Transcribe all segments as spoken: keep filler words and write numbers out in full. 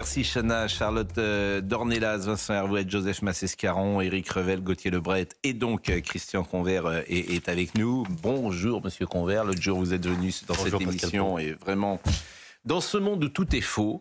Merci Chana, Charlotte euh, Dornelas, Vincent Hervouet, Joseph Massescaron, Éric Revel, Gauthier Lebret et donc euh, Christian Convert euh, est, est avec nous. Bonjour Monsieur Convert, l'autre jour vous êtes venu dans Bonjour, cette émission et vraiment, dans ce monde où tout est faux,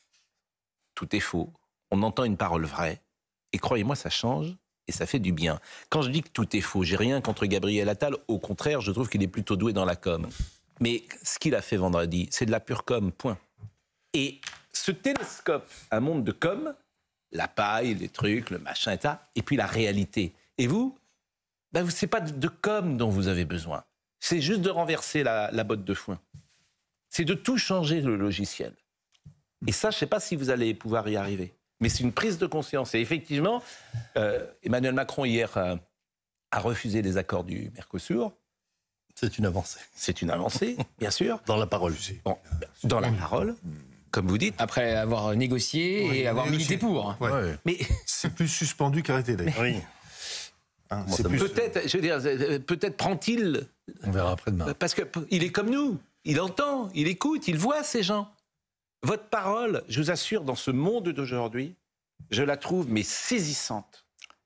tout est faux, on entend une parole vraie et croyez-moi ça change et ça fait du bien. Quand je dis que tout est faux, j'ai rien contre Gabriel Attal, au contraire je trouve qu'il est plutôt doué dans la com. Mais ce qu'il a fait vendredi, c'est de la pure com, point. Et ce télescope, un monde de com, la paille, les trucs, le machin, et ça, et puis la réalité. Et vous, ben, c'est pas de com dont vous avez besoin. C'est juste de renverser la, la botte de foin. C'est de tout changer le logiciel. Et ça, je sais pas si vous allez pouvoir y arriver. Mais c'est une prise de conscience. Et effectivement, euh, Emmanuel Macron, hier, euh, a refusé les accords du Mercosur. C'est une avancée. C'est une avancée, bien sûr. Dans la parole. Bon, dans la parole, comme vous dites. Après avoir négocié oui, et avoir négocié. milité pour. Ouais. Ouais. Mais c'est plus suspendu qu'arrêté d'ailleurs. Oui. Hein, Bon, c'est plus... peut-être, je veux dire, peut-être prend-il. On verra après-demain. Parce que il est comme nous. Il entend, il écoute, il voit ces gens. Votre parole, je vous assure, dans ce monde d'aujourd'hui, je la trouve mais saisissante.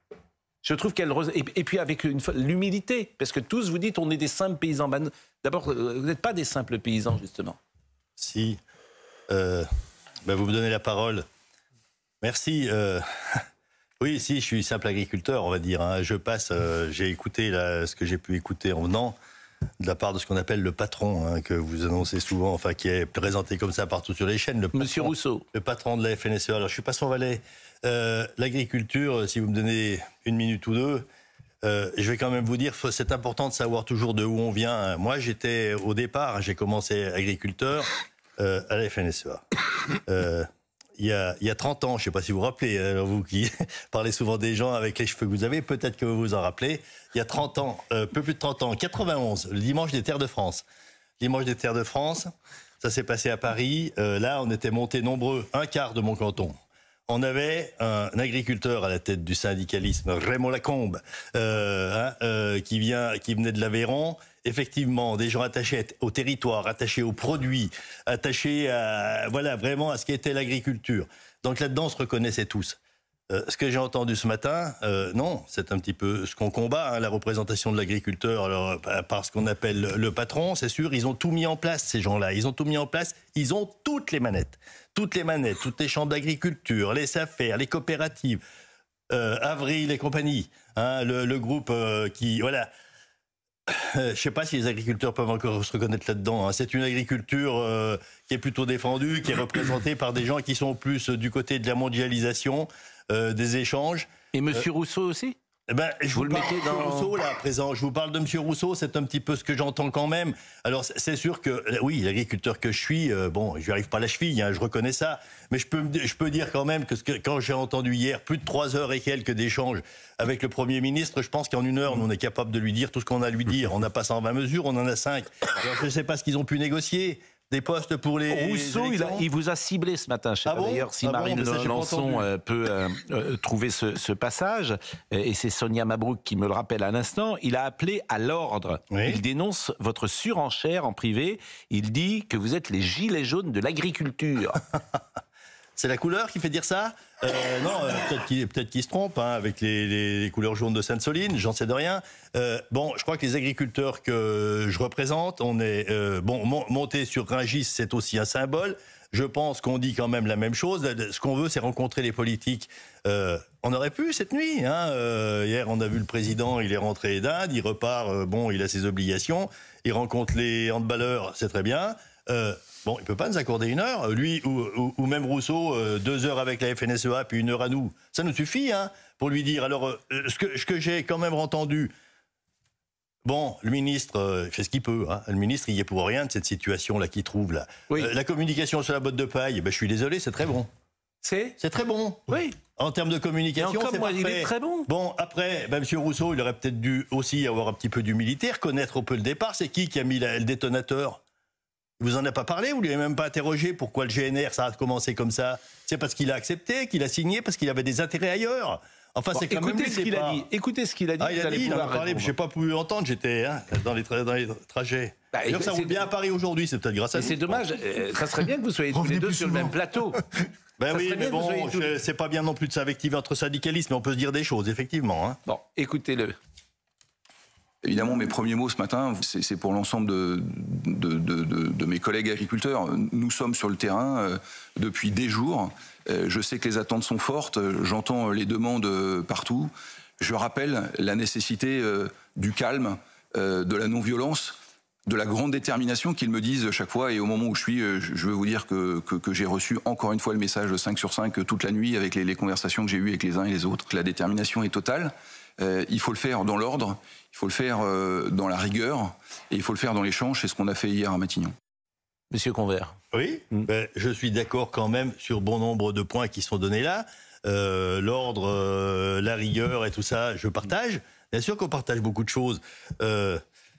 Je trouve qu'elle... Et, et puis avec une... l'humilité, parce que tous vous dites on est des simples paysans. Ben, d'abord, vous n'êtes pas des simples paysans, justement. Si. Euh, ben vous me donnez la parole. Merci. Euh, oui, si, je suis simple agriculteur, on va dire. Hein. Je passe, euh, j'ai écouté là, ce que j'ai pu écouter en venant, de la part de ce qu'on appelle le patron, hein, que vous annoncez souvent, enfin qui est présenté comme ça partout sur les chaînes. Le patron, Monsieur Rousseau. Le patron de la F N S E A. Alors, je ne suis pas son valet. Euh, L'agriculture, si vous me donnez une minute ou deux, euh, je vais quand même vous dire, c'est important de savoir toujours de où on vient. Moi, j'étais au départ, j'ai commencé agriculteur euh, à la F N S E A. Euh, il y a, il y a trente ans, je ne sais pas si vous vous rappelez, alors vous qui parlez souvent des gens avec les cheveux que vous avez, peut-être que vous vous en rappelez. Il y a trente ans, euh, peu plus de trente ans, quatre-vingt-onze, le dimanche des Terres de France. Dimanche des Terres de France, ça s'est passé à Paris. Euh, là, on était montés nombreux, un quart de mon canton. On avait un agriculteur à la tête du syndicalisme, Raymond Lacombe, euh, hein, euh, qui, vient, qui venait de l'Aveyron. Effectivement, des gens attachés au territoire, attachés aux produits, attachés à, voilà, vraiment à ce qu'était l'agriculture. Donc là-dedans, on se reconnaissait tous. Euh, ce que j'ai entendu ce matin, euh, non, c'est un petit peu ce qu'on combat, hein, la représentation de l'agriculteur alors, par ce qu'on appelle le patron, c'est sûr, ils ont tout mis en place, ces gens-là, ils ont tout mis en place, ils ont toutes les manettes, toutes les manettes, toutes les chambres d'agriculture, les SAFER, les coopératives, euh, Avril et compagnie, hein, le, le groupe euh, qui, voilà... Euh, je ne sais pas si les agriculteurs peuvent encore se reconnaître là-dedans. Hein. C'est une agriculture euh, qui est plutôt défendue, qui est représentée par des gens qui sont plus du côté de la mondialisation, euh, des échanges. Et Monsieur euh, Rousseau aussi eh ben, je vous, vous le parle mettez de dans... Rousseau, là, à présent. Je vous parle de M. Rousseau, c'est un petit peu ce que j'entends quand même. Alors, c'est sûr que, oui, l'agriculteur que je suis, euh, bon, je lui arrive pas à la cheville, hein, je reconnais ça. Mais je peux, je peux dire quand même que, ce que quand j'ai entendu hier plus de trois heures et quelques d'échanges avec le Premier ministre, je pense qu'en une heure, nous, on est capable de lui dire tout ce qu'on a à lui dire. On n'a pas cent vingt mesures, on en a cinq. Alors, je ne sais pas ce qu'ils ont pu négocier. Des postes pour les Rousseau, il, a, il vous a ciblé ce matin. Je ne sais ah pas bon d'ailleurs si ah Marine bon, Lançon euh, peut euh, euh, trouver ce, ce passage. Et c'est Sonia Mabrouk qui me le rappelle à l'instant. Il a appelé à l'ordre. Oui. Il dénonce votre surenchère en privé. Il dit que vous êtes les gilets jaunes de l'agriculture. C'est la couleur qui fait dire ça euh, Non, euh, peut-être qu'il peut qu'il se trompe hein, avec les, les, les couleurs jaunes de Sainte-Soline, j'en sais de rien. Euh, bon, je crois que les agriculteurs que je représente, on est euh, bon monter sur Rungis, c'est aussi un symbole. Je pense qu'on dit quand même la même chose. Ce qu'on veut, c'est rencontrer les politiques. Euh, on aurait pu cette nuit. Hein, euh, hier, on a vu le président, il est rentré d'Inde, il repart. Euh, bon, il a ses obligations. Il rencontre les handballeurs, c'est très bien. Euh, Bon, il ne peut pas nous accorder une heure, lui ou, ou, ou même Rousseau, euh, deux heures avec la F N S E A, puis une heure à nous. Ça nous suffit, hein, pour lui dire. Alors, euh, ce que, ce que j'ai quand même entendu, bon, le ministre euh, fait ce qu'il peut. Hein. Le ministre, il n'y est pour rien de cette situation-là qu'il trouve là. Oui. Euh, la communication sur la botte de paille, ben, je suis désolé, c'est très bon. C'est C'est très bon. Oui. En termes de communication, c'est parfait. Il est très bon. Bon, après, ben, M. Rousseau, il aurait peut-être dû aussi avoir un petit peu d'humilité, reconnaître un peu le départ. C'est qui qui a mis la, le détonateur ? Vous en avez pas parlé, vous lui avez même pas interrogé pourquoi le G N R ça a commencé comme ça. C'est parce qu'il a accepté, qu'il a signé, parce qu'il avait des intérêts ailleurs. Enfin, bon, c'est quand même lui, ce qu'il a dit. Écoutez ce qu'il a dit. Ah, il a dit, il en a parlé, je n'ai pas pu entendre, j'étais hein, dans, les tra dans les trajets. Bah, D'ailleurs, ça roule bien à Paris aujourd'hui, c'est peut-être grâce à nous. C'est dommage, euh, ça serait bien que vous soyez tous les deux sur le même plateau. Ben Ça oui, serait mais bien que vous bon, soyez tous- je- c'est pas bien non plus de s'invectiver entre syndicalistes, mais on peut se dire des choses, effectivement. Hein. Bon, écoutez-le. Évidemment, mes premiers mots ce matin, c'est c'est pour l'ensemble de, de, de, de, de mes collègues agriculteurs. Nous sommes sur le terrain euh, depuis des jours. Euh, je sais que les attentes sont fortes. J'entends les demandes euh, partout. Je rappelle la nécessité euh, du calme, euh, de la non-violence, de la grande détermination qu'ils me disent chaque fois. Et au moment où je suis, euh, je veux vous dire que, que, que j'ai reçu encore une fois le message cinq sur cinq toute la nuit avec les, les conversations que j'ai eues avec les uns et les autres. La détermination est totale. Euh, il faut le faire dans l'ordre, il faut le faire euh, dans la rigueur, et il faut le faire dans l'échange. C'est ce qu'on a fait hier à Matignon. Monsieur Convert. Oui, Mm. ben, je suis d'accord quand même sur bon nombre de points qui sont donnés là. Euh, L'ordre, euh, la rigueur et tout ça, je partage. Bien sûr qu'on partage beaucoup de choses. Euh,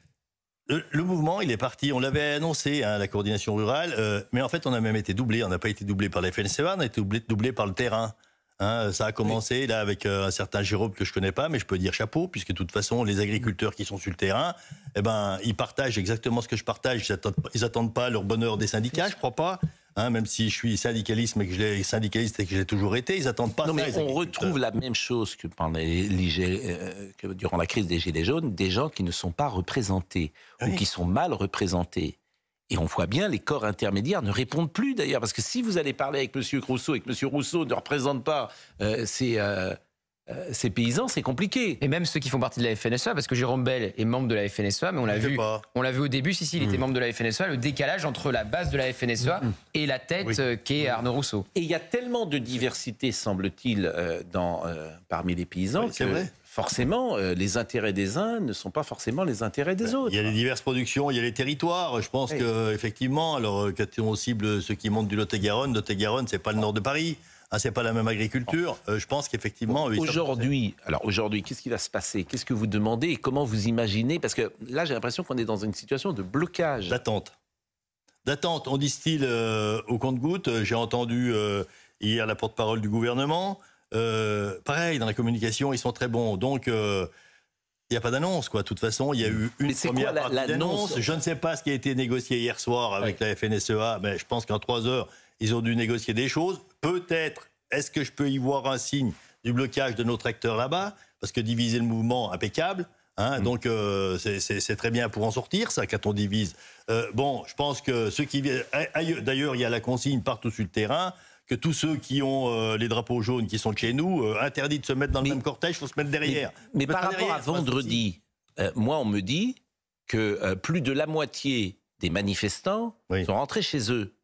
le, le mouvement, il est parti, on l'avait annoncé, hein, la coordination rurale, euh, mais en fait, on a même été doublé. On n'a pas été doublé par la F N S E A, on a été doublé, doublé par le terrain. Hein, ça a commencé là avec euh, un certain Jérôme que je connais pas, mais je peux dire chapeau, puisque de toute façon, les agriculteurs qui sont sur le terrain, eh ben, ils partagent exactement ce que je partage. Ils attendent, ils attendent pas leur bonheur des syndicats, je crois pas. Hein, même si je suis syndicaliste, mais que je l'ai syndicaliste et que je l'ai toujours été, ils attendent pas Non, ça. mais les on agriculteurs. retrouve la même chose que, pendant les, les gilets- euh, que durant la crise des Gilets jaunes, des gens qui ne sont pas représentés Oui. ou qui sont mal représentés. Et on voit bien, les corps intermédiaires ne répondent plus d'ailleurs, parce que si vous allez parler avec M. Rousseau et que M. Rousseau ne représente pas euh, ces, euh, euh, ces paysans, c'est compliqué. Et même ceux qui font partie de la F N S E A, parce que Jérôme Bell est membre de la F N S E A, mais on l'a Je sais vu, pas. on l'a vu au début, si, si, il était membre de la F N S E A, le décalage entre la base de la F N S E A et la tête Oui. euh, qu'est Arnaud Rousseau. Et il y a tellement de diversité, semble-t-il, euh, dans, euh, parmi les paysans, Oui, c'est que vrai. forcément, euh, les intérêts des uns ne sont pas forcément les intérêts des autres. Il y a les diverses productions, il y a les territoires. Je pense Oui. que effectivement, alors euh, quand on cible ceux qui montent du Lot-et-Garonne, Lot-et-Garonne, c'est pas le nord de Paris. Hein, c'est pas la même agriculture. Euh, je pense qu'effectivement, eux, ils savent- Aujourd'hui, alors aujourd'hui, qu'est-ce qui va se passer? Qu'est-ce que vous demandez et comment vous imaginez? Parce que là, j'ai l'impression qu'on est dans une situation de blocage. d'attente. D'attente. On distille euh, au compte-gouttes. J'ai entendu euh, hier la porte-parole du gouvernement. Euh, pareil, dans la communication, ils sont très bons. Donc, euh, il n'y a pas d'annonce, quoi. De toute façon, il y a eu une Mais c'est première quoi, la- partie l'annonce d'annonce. Je ne sais pas ce qui a été négocié hier soir avec Oui. la F N S E A, mais je pense qu'en trois heures, ils ont dû négocier des choses. Peut-être, est-ce que je peux y voir un signe du blocage de nos tracteurs là-bas? Parce que diviser le mouvement, impeccable. Hein, Mm. Donc, euh, c'est- c'est c'est très bien pour en sortir, ça, quand on divise. Euh, bon, je pense que ceux qui viennent. aille- D'ailleurs, il y a la consigne partout sur le terrain que tous ceux qui ont euh, les drapeaux jaunes qui sont de chez nous, euh, interdit de se mettre dans le Mais- même cortège, il faut se mettre derrière. Mais, mais Faut par mettre rapport derrière, à c'est pas un souci. vendredi, euh, moi, on me dit que euh, plus de la moitié des manifestants Oui. sont rentrés chez eux.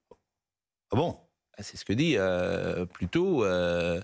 Ah bon? Ah, c'est ce que dit euh, plutôt euh,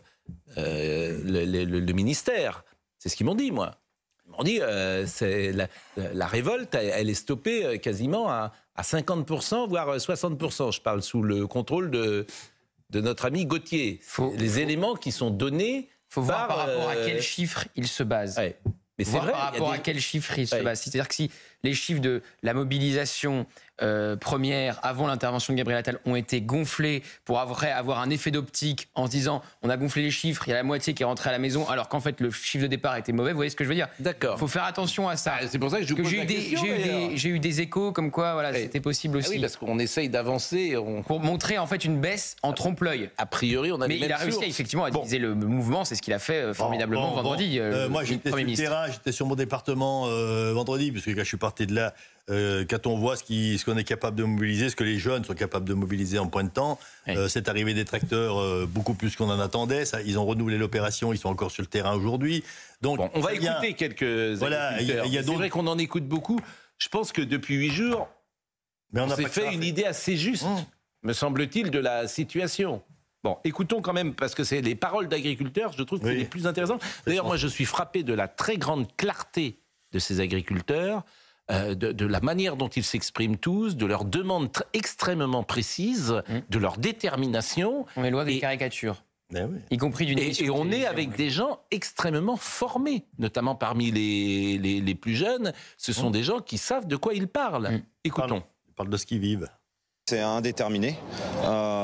euh, le, le- le ministère. C'est ce qu'ils m'ont dit, moi. Ils m'ont dit euh, c'est la, la révolte, elle, elle est stoppée euh, quasiment à, à cinquante pour cent, voire soixante pour cent. Je parle sous le contrôle de, de notre ami Gauthier. Faut- Les faut- éléments qui sont donnés. Il faut voir Par, par rapport à euh, quel chiffre il se base. Ouais. Mais c'est Voir vrai. par il y a rapport des- à quel chiffre il se Ouais. base. C'est-à-dire que si les chiffres de la mobilisation euh, première avant l'intervention de Gabriel Attal ont été gonflés pour avoir, avoir un effet d'optique en se disant on a gonflé les chiffres, il y a la moitié qui est rentrée à la maison alors qu'en fait le chiffre de départ était mauvais, vous voyez ce que je veux dire? D'accord. Il faut faire attention à ça. Ah, c'est pour ça que je vous Que pose j'ai la eu, des, question, j'ai eu d'ailleurs. des- j'ai eu des échos comme quoi voilà, Ouais. c'était possible Ah aussi. oui, parce qu'on essaye d'avancer. On... Pour montrer en fait une baisse en trompe-l'œil. A priori, on a Mais les il mêmes a réussi sources. effectivement à Bon. diviser le mouvement, c'est ce qu'il a fait euh, formidablement Bon, bon, vendredi. bon. euh, Euh, le moi, j'étais sur Premier le ministre. terrain, j'étais sur mon département euh, vendredi, parce que quand je suis parti de là, euh, quand on voit ce qui- ce qu'on est capable de mobiliser, ce que les jeunes sont capables de mobiliser en point de temps, Oui. euh, c'est arrivé des tracteurs euh, beaucoup plus qu'on en attendait. Ça, ils ont renouvelé l'opération, ils sont encore sur le terrain aujourd'hui. Donc, Bon, on va très bien. écouter quelques Voilà, agriculteurs. il y a- il y a C'est d'autres- vrai qu'on en écoute beaucoup. Je pense que depuis huit jours, Mais on on n'a s'est pas que ça fait à une faire. idée assez juste, Mmh. me semble-t-il, de la situation. Bon, écoutons quand même, parce que c'est les paroles d'agriculteurs, je trouve que c'est Oui. les plus intéressantes. D'ailleurs, ça. moi, je suis frappé de la très grande clarté de ces agriculteurs, euh, de, de la manière dont ils s'expriment tous, de leurs demandes tr- extrêmement précises, Mmh. de leur détermination. On est loin des Et- caricatures, Ben oui. y compris d'une Et, émission et de on est télévision. avec des gens extrêmement formés, notamment parmi les, les, les plus jeunes. Ce sont Mmh. des gens qui savent de quoi ils parlent. Mmh. Écoutons. Ils parlent de ce qu'ils vivent. C'est indéterminé. Euh,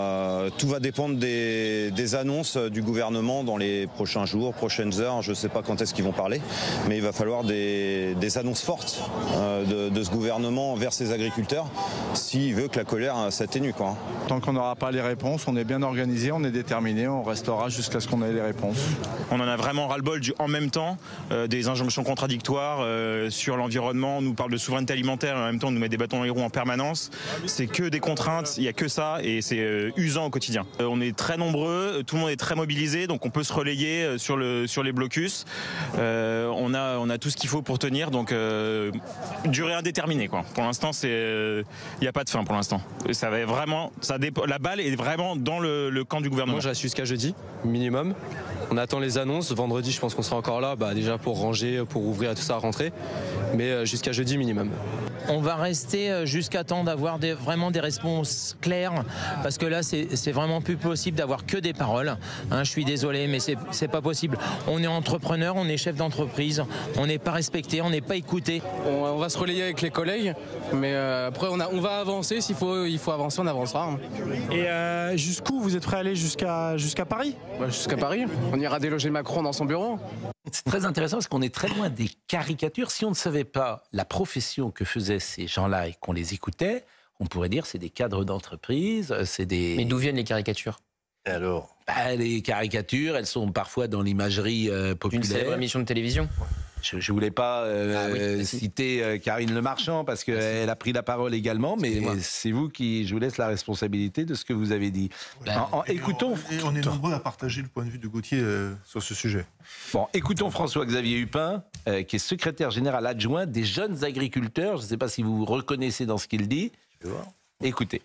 tout va dépendre des, des annonces du gouvernement dans les prochains jours, prochaines heures. Je ne sais pas quand est-ce qu'ils vont parler, mais il va falloir des, des annonces fortes euh, de, de ce gouvernement envers ses agriculteurs s'il veut que la colère s'atténue, quoi. Tant qu'on n'aura pas les réponses, on est bien organisé, on est déterminé, on restera jusqu'à ce qu'on ait les réponses. On en a vraiment ras-le-bol du en même temps, euh, des injonctions contradictoires euh, sur l'environnement. On nous parle de souveraineté alimentaire et en même temps on nous met des bâtons dans les roues en permanence. C'est que des contraintes, il n'y a que ça et c'est euh, usant au quotidien. Euh, on est très nombreux, tout le monde est très mobilisé, donc on peut se relayer euh, sur, le, sur les blocus. Euh, on, a, on a tout ce qu'il faut pour tenir, donc euh, durée indéterminée, quoi. Pour l'instant, il euh, n'y a pas de fin pour l'instant. Ça va vraiment, ça dépend, la balle est vraiment dans le, le camp du gouvernement. Moi, je reste jusqu'à jeudi, minimum. On attend les annonces. Vendredi, je pense qu'on sera encore là, bah, déjà pour ranger, pour ouvrir et tout ça, rentrer. Mais jusqu'à jeudi minimum. On va rester jusqu'à temps d'avoir des, vraiment des réponses claires, parce que là, c'est vraiment plus possible d'avoir que des paroles. Hein, je suis désolé, mais c'est pas possible. On est entrepreneur, on est chef d'entreprise, on n'est pas respecté, on n'est pas écouté. On, on va se relayer avec les collègues, mais euh, après, on, a, on va avancer. S'il faut, il faut avancer, on avancera. Et euh, jusqu'où vous êtes prêt à aller jusqu'à jusqu'à Paris? Bah, jusqu'à Paris. On ira déloger Macron dans son bureau. C'est très intéressant parce qu'on est très loin des caricatures. Si on ne savait pas la profession que faisaient ces gens-là et qu'on les écoutait, on pourrait dire c'est des cadres d'entreprise, c'est des... Mais d'où viennent les caricatures? Et alors bah, les caricatures, elles sont parfois dans l'imagerie euh, populaire. Une célèbre émission de télévision. Je ne voulais pas euh, ah oui, citer euh, Karine Le Marchand parce qu'elle a pris la parole également, mais c'est vous qui, je vous laisse la responsabilité de ce que vous avez dit. Ben, en, en, et écoutons. On, et on est nombreux à partager le point de vue de Gauthier euh, sur ce sujet. Bon, écoutons François-Xavier Hupin, euh, qui est secrétaire général adjoint des jeunes agriculteurs. Je ne sais pas si vous vous reconnaissez dans ce qu'il dit. Écoutez.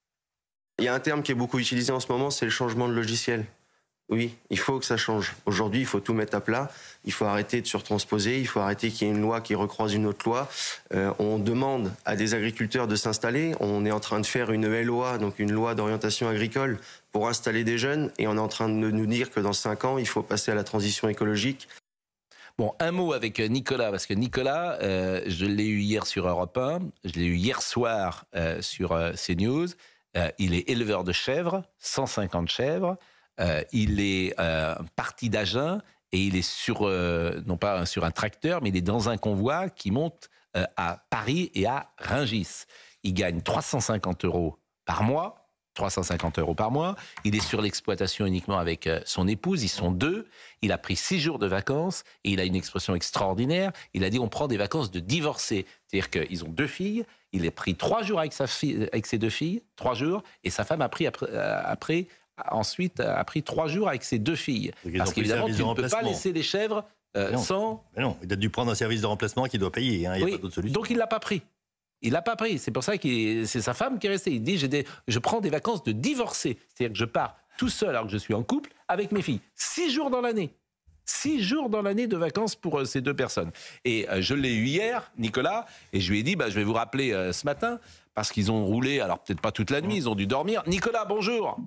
Il y a un terme qui est beaucoup utilisé en ce moment, c'est le changement de logiciel. Oui, il faut que ça change. Aujourd'hui, il faut tout mettre à plat. Il faut arrêter de surtransposer. Il faut arrêter qu'il y ait une loi qui recroise une autre loi. Euh, on demande à des agriculteurs de s'installer. On est en train de faire une L O A, donc une loi d'orientation agricole, pour installer des jeunes. Et on est en train de nous dire que dans cinq ans, il faut passer à la transition écologique. Bon, un mot avec Nicolas, parce que Nicolas, euh, je l'ai eu hier sur Europe un, je l'ai eu hier soir euh, sur euh, CNews. Euh, il est éleveur de chèvres, cent cinquante chèvres. Euh, il est euh, parti d'Agen et il est sur, euh, non pas sur un tracteur, mais il est dans un convoi qui monte euh, à Paris et à Rungis. Il gagne trois cent cinquante euros par mois, trois cent cinquante euros par mois. Il est sur l'exploitation uniquement avec euh, son épouse, ils sont deux. Il a pris six jours de vacances et il a une expression extraordinaire. Il a dit on prend des vacances de divorcés. C'est-à-dire qu'ils ont deux filles. Il a pris trois jours avec, sa fille, avec ses deux filles, trois jours, et sa femme a pris après... Euh, après ensuite a pris trois jours avec ses deux filles. Parce qu'évidemment, tu ne peux pas laisser les chèvres euh, non. sans... Mais non, il a dû prendre un service de remplacement qu'il doit payer. Hein. Il n'y a oui. pas d'autre solution. Donc il ne l'a pas pris. Il ne l'a pas pris. C'est pour ça que c'est sa femme qui est restée. Il dit, des... je prends des vacances de divorcé. C'est-à-dire que je pars tout seul alors que je suis en couple avec mes filles. Six jours dans l'année. Six jours dans l'année de vacances pour euh, ces deux personnes. Et euh, je l'ai eu hier, Nicolas, et je lui ai dit, bah, je vais vous rappeler euh, ce matin, parce qu'ils ont roulé, alors peut-être pas toute la nuit, ils ont dû dormir. Nicolas, bonjour.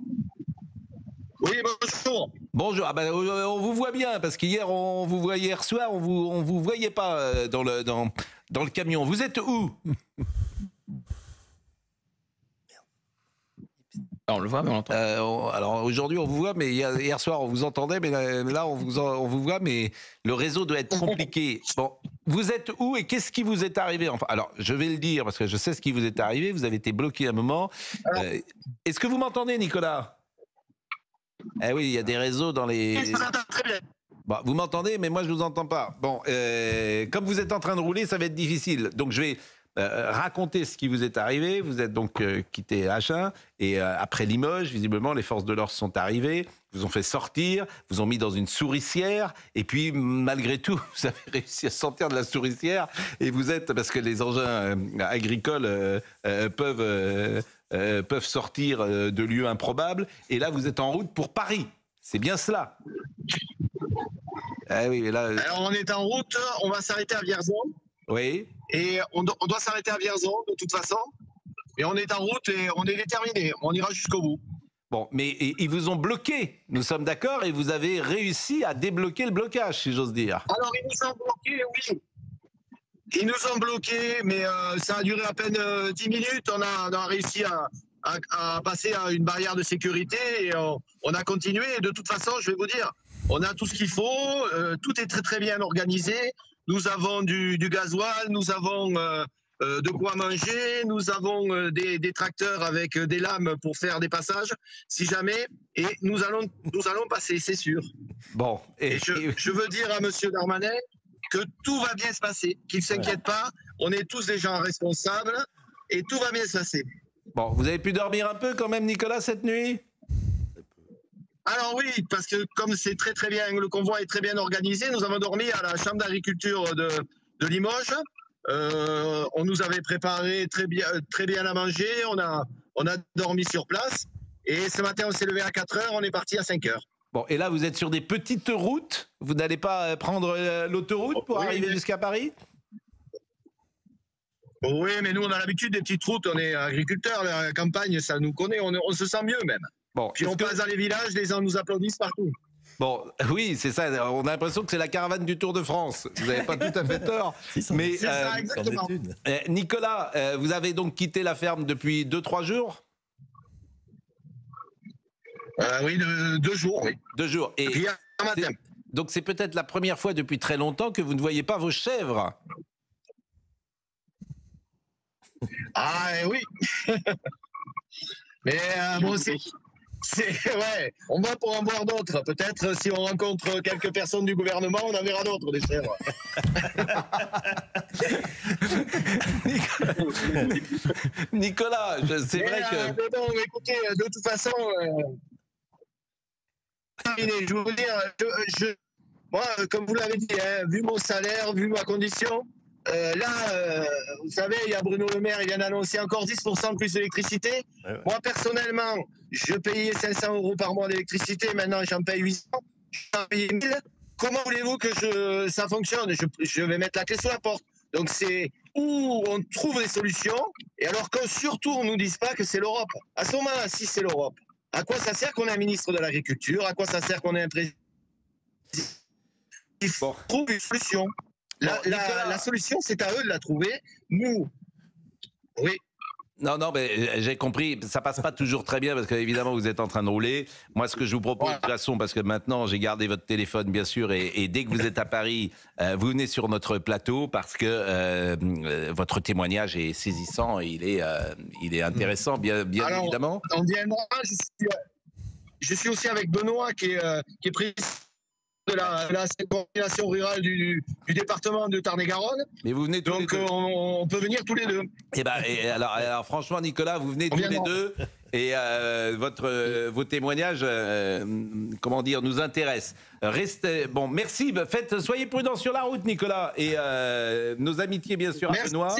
Oui, bonjour. Bonjour. Ah ben, on vous voit bien, parce qu'hier, on vous voyait hier soir, on vous, on vous voyait pas dans le, dans, dans le camion. Vous êtes où? On le voit, mais on l'entend. Euh, on, alors aujourd'hui, on vous voit, mais hier, hier soir, on vous entendait, mais là, là on, vous, on vous voit, mais le réseau doit être compliqué. Bon, vous êtes où et qu'est-ce qui vous est arrivé? Enfin, alors, je vais le dire, parce que je sais ce qui vous est arrivé. Vous avez été bloqué un moment. Euh, Est-ce que vous m'entendez, Nicolas? Eh oui, il y a des réseaux dans les... Je vous entends très bien. Bon, vous m'entendez, mais moi, je ne vous entends pas. Bon, euh, comme vous êtes en train de rouler, ça va être difficile. Donc, je vais... Euh, racontez ce qui vous est arrivé. Vous êtes donc euh, quitté Agen et euh, après Limoges, visiblement, les forces de l'ordre sont arrivées, vous ont fait sortir, vous ont mis dans une souricière et puis malgré tout, vous avez réussi à sortir de la souricière et vous êtes, parce que les engins euh, agricoles euh, euh, peuvent, euh, euh, peuvent sortir euh, de lieux improbables et là, vous êtes en route pour Paris. C'est bien cela. Ah oui, là... Alors, on est en route, on va s'arrêter à Vierzon. Oui. Et on, do on doit s'arrêter à Vierzon, de toute façon. Et on est en route et on est déterminé. On ira jusqu'au bout. Bon, mais et, ils vous ont bloqué, nous sommes d'accord, et vous avez réussi à débloquer le blocage, si j'ose dire. Alors, ils nous ont bloqués, oui. Ils nous ont bloqués, mais euh, ça a duré à peine euh, dix minutes. On a, on a réussi à, à, à passer à une barrière de sécurité et on, on a continué. Et de toute façon, je vais vous dire, on a tout ce qu'il faut, euh, tout est très très bien organisé. Nous avons du, du gasoil, nous avons euh, euh, de quoi manger, nous avons euh, des, des tracteurs avec euh, des lames pour faire des passages, si jamais, et nous allons, nous allons passer, c'est sûr. Bon, et, et je, je veux dire à Monsieur Darmanin que tout va bien se passer, qu'il ne s'inquiète pas, on est tous des gens responsables et tout va bien se passer. Bon, vous avez pu dormir un peu quand même, Nicolas, cette nuit ? Alors oui, parce que comme c'est très très bien, le convoi est très bien organisé, nous avons dormi à la Chambre d'agriculture de, de Limoges. Euh, on nous avait préparé très bien, très bien à manger, on a, on a dormi sur place. Et ce matin, on s'est levé à quatre heures, on est parti à cinq heures. Bon, et là, vous êtes sur des petites routes ? Vous n'allez pas prendre l'autoroute pour oui, arriver mais... jusqu'à Paris ? Oui, mais nous, on a l'habitude des petites routes, on est agriculteurs, la campagne, ça nous connaît, on, on se sent mieux même. Bon, puis on que... passe dans les villages, les gens nous applaudissent partout. Bon, oui, c'est ça. On a l'impression que c'est la caravane du Tour de France. Vous n'avez pas tout à fait tort. Mais c'est euh, ça, exactement. Euh, Nicolas, euh, vous avez donc quitté la ferme depuis deux, trois jours ? euh, Oui, deux, deux jours, oui. Deux jours. Et puis un matin. Donc c'est peut-être la première fois depuis très longtemps que vous ne voyez pas vos chèvres. Ah oui. Mais euh, bon, c'est, c'est ouais, on va pour en voir d'autres. Peut-être si on rencontre quelques personnes du gouvernement, on en verra d'autres des chèvres. Nicolas, je, c'est mais vrai euh, que. Mais bon, écoutez, de toute façon, euh, je veux vous dire, je, je, moi, comme vous l'avez dit, hein, vu mon salaire, vu ma condition. Euh, là, euh, vous savez, il y a Bruno Le Maire, il vient d'annoncer encore dix pour cent de plus d'électricité. Ouais, ouais. Moi, personnellement, je payais cinq cents euros par mois d'électricité, maintenant j'en paye huit cents, j'en paye mille. Comment voulez-vous que je, ça fonctionne ? je, je vais mettre la clé sous la porte. Donc c'est où on trouve des solutions, et alors que surtout on ne nous dise pas que c'est l'Europe. À ce moment-là, si c'est l'Europe, à quoi ça sert qu'on ait un ministre de l'Agriculture ? À quoi ça sert qu'on ait un président ? Il faut trouver une solution. La, bon, la, la solution, c'est à eux de la trouver. Nous, oui. Non, non, mais j'ai compris. Ça passe pas toujours très bien parce qu'évidemment, vous êtes en train de rouler. Moi, ce que je vous propose, ouais. de toute façon, parce que maintenant, j'ai gardé votre téléphone, bien sûr, et, et dès que vous êtes à Paris, euh, vous venez sur notre plateau parce que euh, euh, votre témoignage est saisissant et il est, euh, il est intéressant, bien, bien Alors, évidemment. On viendra. Je suis, je suis aussi avec Benoît, qui est, euh, qui est président de la, la coordination rurale du, du département de Tarn-et-Garonne. Mais vous venez tous Donc les deux. On, on peut venir tous les deux. Et ben, et alors, alors franchement, Nicolas, vous venez on tous les deux. Et euh, votre, euh, vos témoignages, euh, comment dire, nous intéressent. Restez, bon, merci. Faites, soyez prudents sur la route, Nicolas. Et euh, nos amitiés, bien sûr, merci. à Benoît.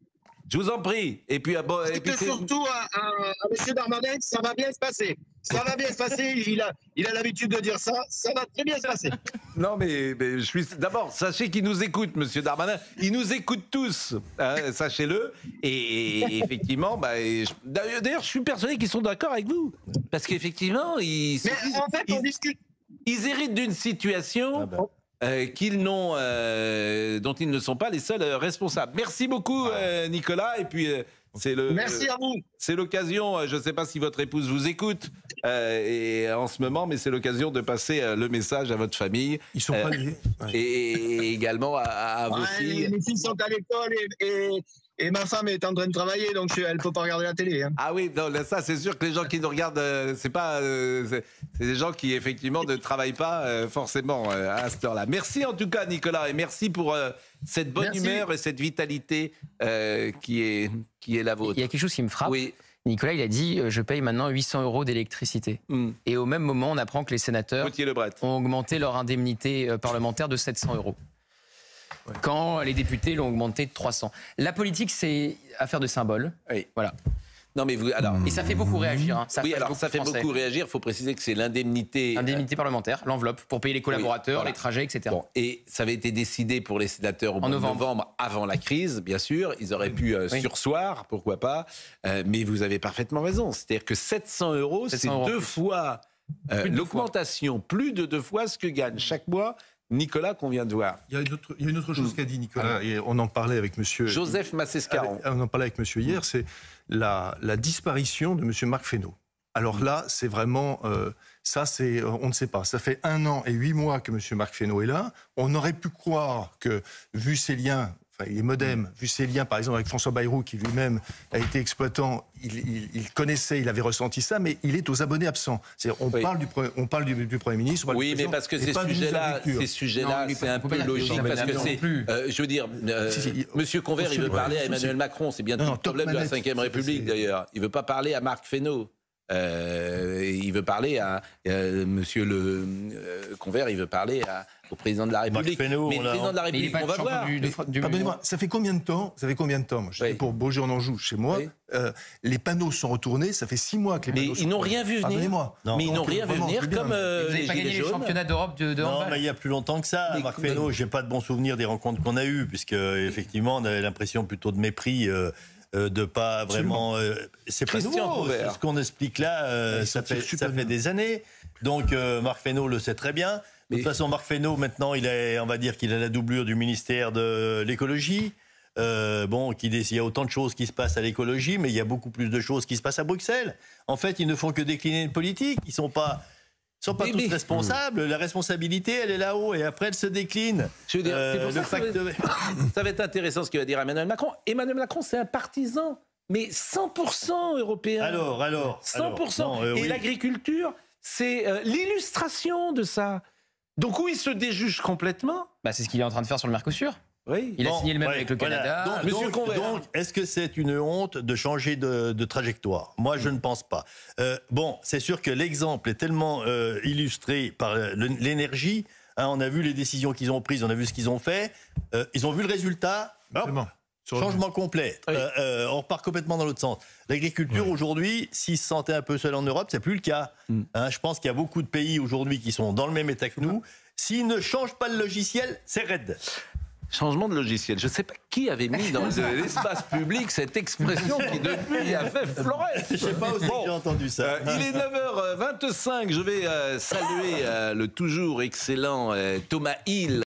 Je vous en prie. Et puis, bon, et puis surtout à, à, à M. Darmanin, ça va bien se passer. Ça va bien se passer. Il a, il a l'habitude de dire ça. Ça va très bien se passer. Non, mais, mais je suis. D'abord, sachez qu'il nous écoute, M. Darmanin. Il nous écoute tous. Hein, sachez-le. Et, et, et effectivement, bah, et je, d'ailleurs, je suis persuadé qu'ils sont d'accord avec vous, parce qu'effectivement, ils. Mais ils, en fait, ils, on discute. Ils héritent d'une situation. Ah ben. Euh, qu'ils n'ont, euh, dont ils ne sont pas les seuls euh, responsables. Merci beaucoup, euh, Nicolas. Et puis, euh, c'est le. Merci à vous. C'est l'occasion. Euh, je ne sais pas si votre épouse vous écoute euh, et en ce moment, mais c'est l'occasion de passer euh, le message à votre famille. Ils sont pas liés. Ouais. Et, et également à, à vos ouais, filles. Mes filles sont à l'école et. et... Et ma femme est en train de travailler, donc je, elle ne peut pas regarder la télé. Hein. Ah oui, non, ça c'est sûr que les gens qui nous regardent, euh, c'est pas, euh, c'est, c'est des gens qui effectivement ne travaillent pas euh, forcément euh, à cette heure-là. Merci en tout cas, Nicolas, et merci pour euh, cette bonne merci. humeur et cette vitalité euh, qui est qui est la vôtre. Il y a quelque chose qui me frappe. Oui. Nicolas, il a dit euh, je paye maintenant huit cents euros d'électricité. Mm. Et au même moment, on apprend que les sénateurs ont augmenté leur indemnité euh, parlementaire de sept cents euros. Ouais. Quand les députés l'ont augmenté de trois cents. La politique, c'est affaire de symbole. Oui. Voilà. Non, mais vous, alors, et ça fait beaucoup réagir. Hein. Ça oui, fait alors beaucoup ça fait français. beaucoup réagir. Il faut préciser que c'est l'indemnité. Indemnité euh... parlementaire, l'enveloppe, pour payer les collaborateurs, oui, voilà. les trajets, et cetera. Bon, et ça avait été décidé pour les sénateurs au mois de novembre, avant la crise, bien sûr. Ils auraient pu euh, oui. sursoir, pourquoi pas. Euh, mais vous avez parfaitement raison. C'est-à-dire que sept cents euros, c'est deux fois euh, plus l'augmentation, fois. plus de deux fois ce que gagnent chaque mois Nicolas qu'on vient de voir. Il y a une autre, il y a une autre chose qu'a dit Nicolas, et on en parlait avec monsieur... Joseph Massescaron. On en parlait avec monsieur hier, c'est la, la disparition de monsieur Marc Fesneau. Alors là, c'est vraiment... Euh, ça, c'est, on ne sait pas. Ça fait un an et huit mois que monsieur Marc Fesneau est là. On aurait pu croire que, vu ses liens... Enfin, il est modem, vu ses liens, par exemple, avec François Bayrou, qui lui-même a été exploitant, il, il, il connaissait, il avait ressenti ça, mais il est aux abonnés absents. C'est-à-dire, on, oui. parle du, on parle du, du Premier ministre. Oui, mais parce que ces sujets-là, ces sujets-là, c'est un peu logique, parce que c'est, euh, je veux dire, euh, si, si, Monsieur Convert, il veut parler à Emmanuel Macron, c'est bien tout le problème de la cinquième République, d'ailleurs. Il veut pas parler à Marc Fesneau. Euh, il veut parler à euh, Monsieur le euh, Convert, il veut parler à, au président de la République. Fénot, mais le président de la République, on va voir. Du, du Pardonnez-moi, ça fait combien de temps Ça fait combien de temps Moi, j'étais oui. pour Beaujeu en Anjou, chez moi. Oui. Euh, les panneaux sont retournés. Ça fait six mois que les mais panneaux sont ils n'ont rien vu venir. Non. Mais ils n'ont rien vu venir comme euh, vous n'avez pas gagné les championnats d'Europe de, de Non, handball. mais il y a plus longtemps que ça. Mais, Marc Fesneau, j'ai pas de bons souvenirs des rencontres qu'on a eues, puisque effectivement, on avait l'impression plutôt de mépris. Euh, Euh, de pas vraiment. Euh, c'est pas nouveau. C'est ce qu'on explique là. Euh, ça fait, ça fait des années. Donc euh, Marc Fesneau le sait très bien. De toute façon, Marc Fesneau, maintenant, il est, on va dire qu'il a la doublure du ministère de l'écologie. Euh, bon, qu'il il y a autant de choses qui se passent à l'écologie, mais il y a beaucoup plus de choses qui se passent à Bruxelles. En fait, ils ne font que décliner une politique. Ils sont pas. Ils ne sont pas mais, tous mais, responsables. La responsabilité, elle est là-haut et après, elle se décline. Je veux dire, euh, c'est pour ça, que ça, va être, ça va être intéressant ce qu'il va dire Emmanuel Macron. Emmanuel Macron, c'est un partisan, mais cent pour cent européen. Alors, alors. cent pour cent. Alors, non, euh, et oui. l'agriculture, c'est euh, l'illustration de ça. Donc, où il se déjuge complètement bah, c'est ce qu'il est en train de faire sur le Mercosur. Oui. Il bon, a signé le même ouais, avec le Canada. Voilà. Donc, Monsieur donc, donc, est-ce que c'est une honte de changer de, de trajectoire ? Moi, je ne pense pas. Euh, bon, c'est sûr que l'exemple est tellement euh, illustré par l'énergie. Hein, on a vu les décisions qu'ils ont prises, on a vu ce qu'ils ont fait. Euh, ils ont vu le résultat. Hop, changement complet. Oui. Euh, euh, on repart complètement dans l'autre sens. L'agriculture, oui. aujourd'hui, s'ils se sentaient un peu seuls en Europe, c'est plus le cas. Mm. Hein, je pense qu'il y a beaucoup de pays aujourd'hui qui sont dans le même état que nous. S'ils ne changent pas le logiciel, c'est raide. Changement de logiciel. Je ne sais pas qui avait mis dans l'espace public cette expression qui depuis a fait florès. Je ne sais pas où bon, j'ai entendu ça. Euh, il est neuf heures vingt-cinq. Je vais euh, saluer euh, le toujours excellent euh, Thomas Hill.